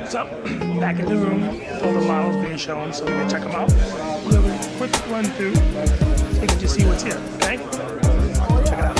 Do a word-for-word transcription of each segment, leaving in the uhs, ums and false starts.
So, back in the room, all the models being shown, so we're gonna check them out. We'll do a quick run through so you can just see what's here, okay? Check it out.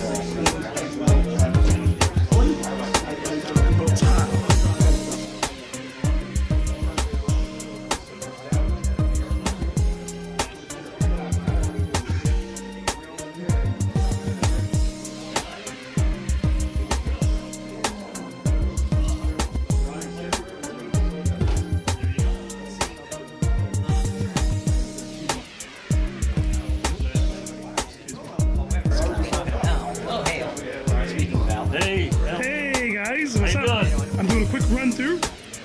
I'm doing a quick run through.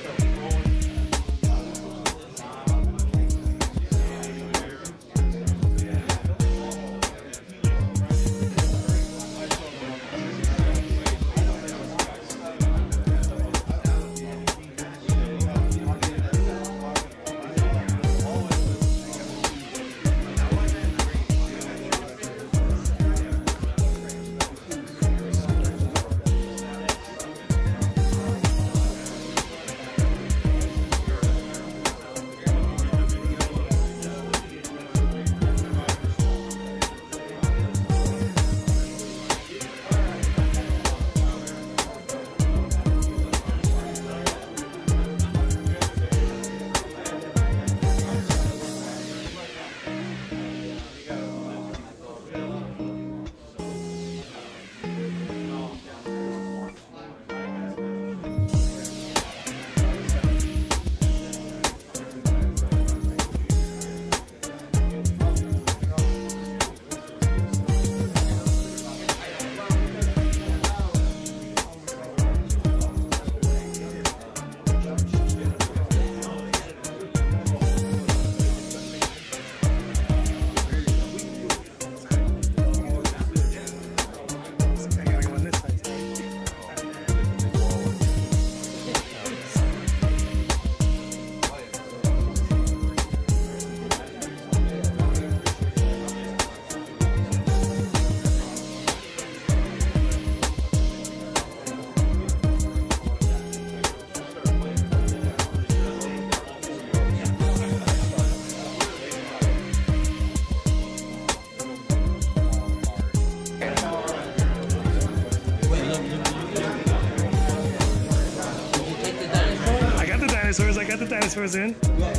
I got the dinosaurs in.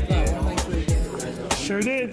Sure did.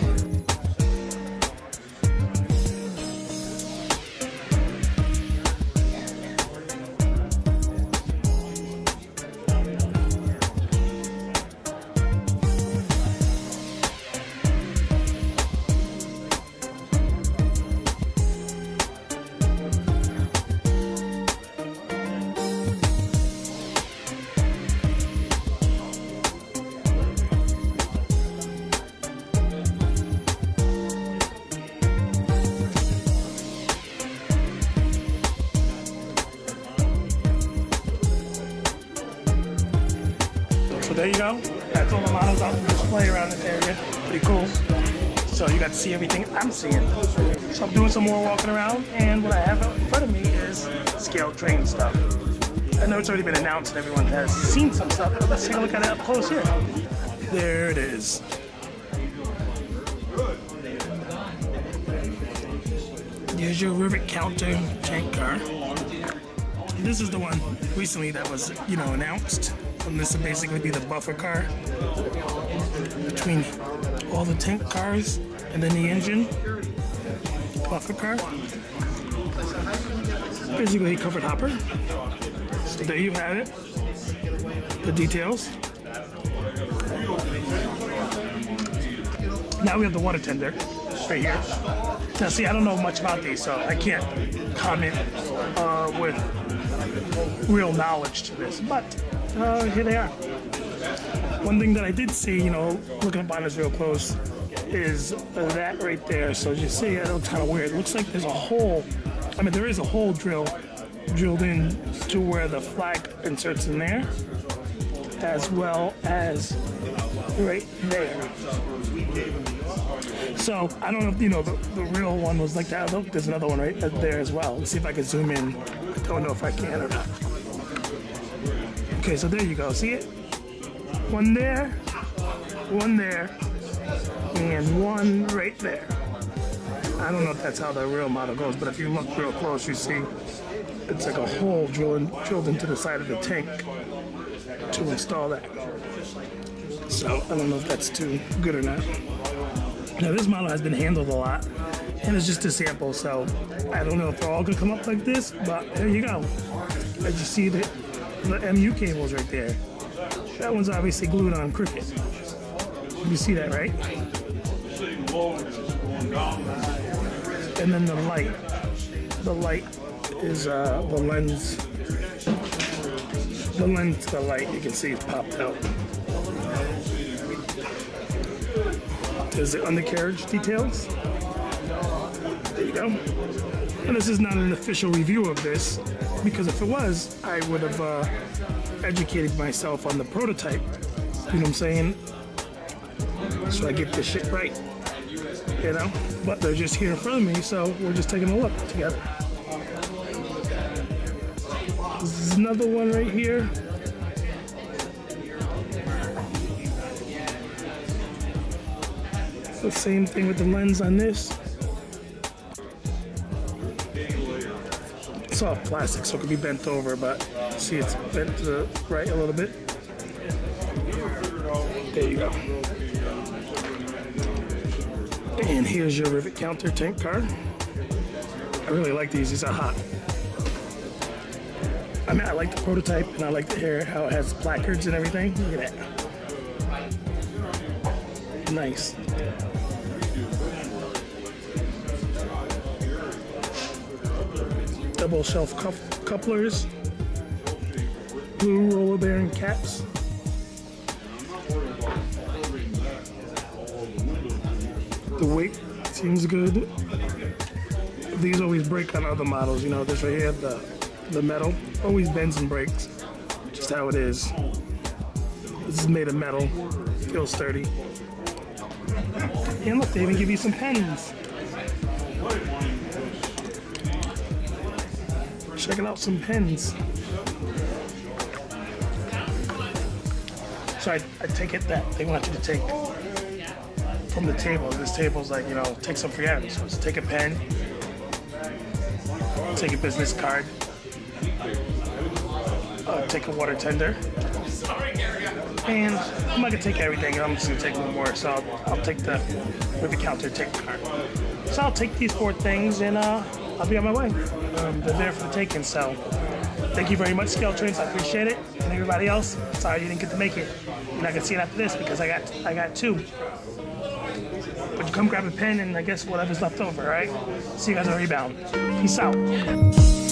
So there you go. That's all the models out on display around this area. Pretty cool. So you got to see everything I'm seeing. So I'm doing some more walking around, and what I have out in front of me is Scaletrains stuff. I know it's already been announced and everyone has seen some stuff, but let's take a look at it up close here. There it is. Here's your rivet counter tank car. And this is the one recently that was, you know, announced. And this will basically be the buffer car between all the tank cars and then the engine. Buffer car. Basically a covered hopper. So there you have it. The details. Now we have the water tender right here. Now see, I don't know much about these, so I can't comment uh, with real knowledge to this, but uh, here they are. One thing that I did see, you know, looking up on this real close, is that right there. So as you see, it looks kind of weird. It looks like there's a hole. I mean, there is a hole drill drilled in to where the flag inserts in there, as well as right there. So I don't know if, you know, the, the real one was like that. Look, there's another one right there as well. Let's see if I can zoom in. I don't know if I can or not. Okay, so there you go. See it? One there, one there, and one right there. I don't know if that's how the real model goes, but if you look real close, you see it's like a hole drilled, drilled into the side of the tank to install that. So I don't know if that's too good or not. Now this model has been handled a lot, and it's just a sample, so I don't know if they're all gonna come up like this, but there you go. As you see the, the M U cables right there. That one's obviously glued on crooked. You see that, right? And then the light. The light is uh, the lens. The lens to the light, you can see it's popped out. There's the undercarriage details. There you go. And this is not an official review of this, because if it was, I would have uh, educated myself on the prototype. You know what I'm saying? So I get this shit right. You know? But they're just here in front of me, so we're just taking a look together. This is another one right here. The same thing with the lens on this. Soft plastic, so it could be bent over, but see it's bent to the right a little bit. There you go. And here's your rivet counter tank car. I really like these, these are hot. I mean, I like the prototype, and I like the hair, how it has placards and everything. Look at that. Nice. Double shelf cuff couplers, blue roller bearing caps. The weight seems good. These always break on other models, you know, this right here, the, the metal, always bends and breaks, just how it is. This is made of metal, feels sturdy. And look, they even give you some pens. Checking out some pens. So I, I take it that they want you to take from the table. This table's like, you know, take some for you. So let's take a pen, take a business card, uh, take a water tender, and I'm not gonna take everything. I'm just gonna take one more. So I'll, I'll take the rivet counter tank card. So I'll take these four things and uh, I'll be on my way. Um, they're there for the taking, so thank you very much, Scaletrains. I appreciate it. And everybody else, sorry you didn't get to make it. You're not gonna see it after this because I got I got two. But you come grab a pen and I guess whatever's left over, all right? See you guys on Rebound. Peace out.